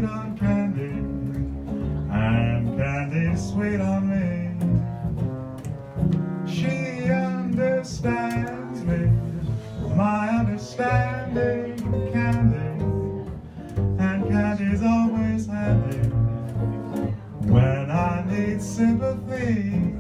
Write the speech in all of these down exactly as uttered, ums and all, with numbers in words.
sweet on Candy, and Candy's sweet on me. She understands me, my understanding Candy, and Candy's always handy when I need sympathy.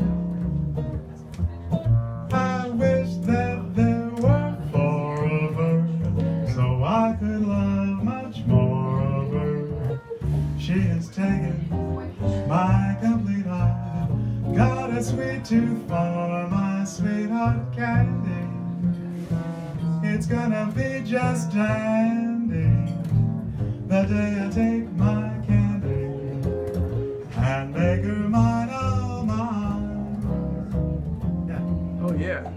I wish that there were four of her, so I could love much more of her. She has taken my complete heart, got a sweet tooth for my sweetheart Candy. It's gonna be just dandy the day I take my Candy and make her mine, oh mine. Yeah. Oh yeah.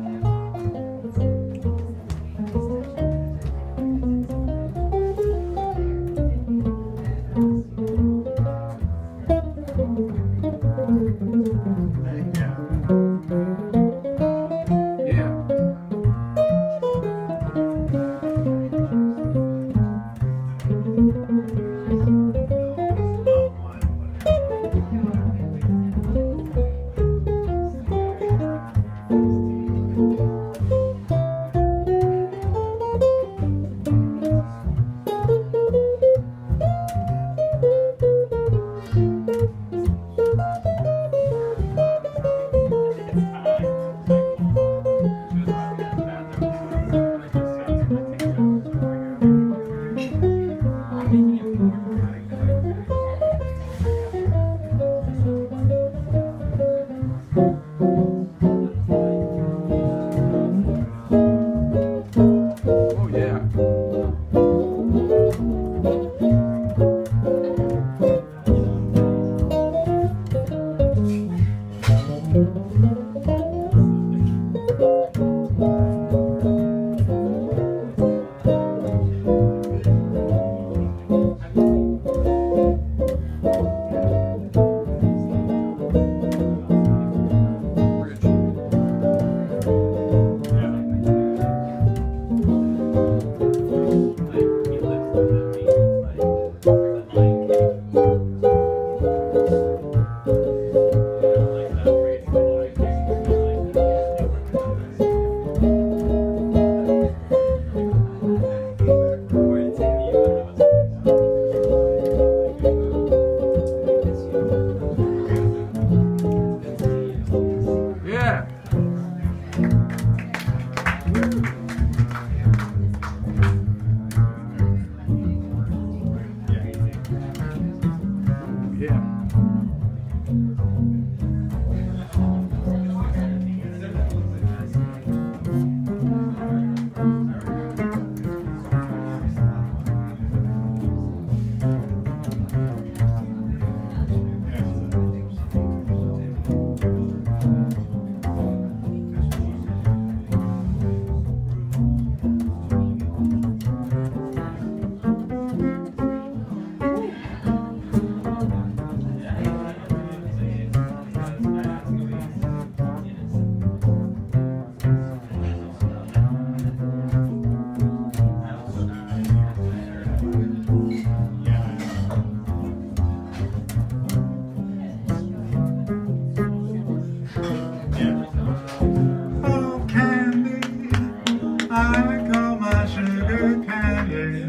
I call my sugar Candy,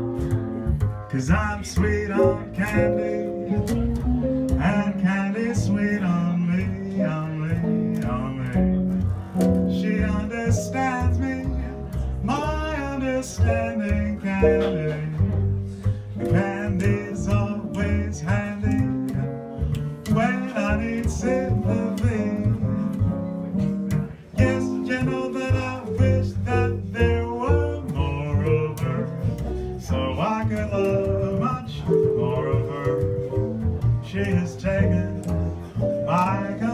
'cause I'm sweet on Candy, and Candy's sweet on me, on me, on me. She understands me, my understanding Candy. Candy's always handy when I need sympathy. Yes, you know that I wish that there were more of her, so I could love much more of her. She has taken my